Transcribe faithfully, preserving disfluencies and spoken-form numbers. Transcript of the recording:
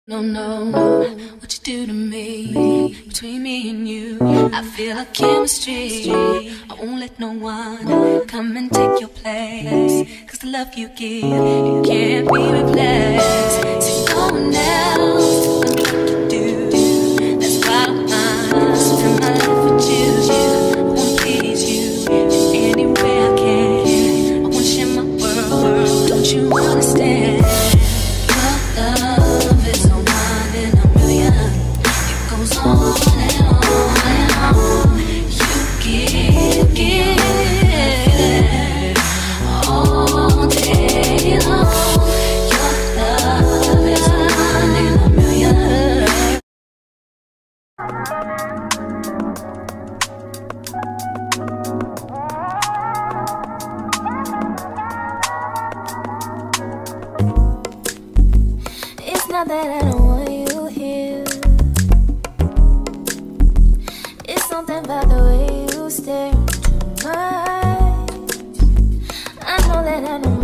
No, no, what you do to me, between me and you, I feel a chemistry. I won't let no one come and take your place, cause the love you give, it can't be replaced. See, no one else can do what you do, that's why I'm mine. Spend my life with you, I wanna please you in any way I can. I wanna share my world, don't you understand? Your love is on and on and on. You give, give all day long. Your love is one in a million. It's not that I don't want you here. Something about the way you stare into my eyes. I know that I know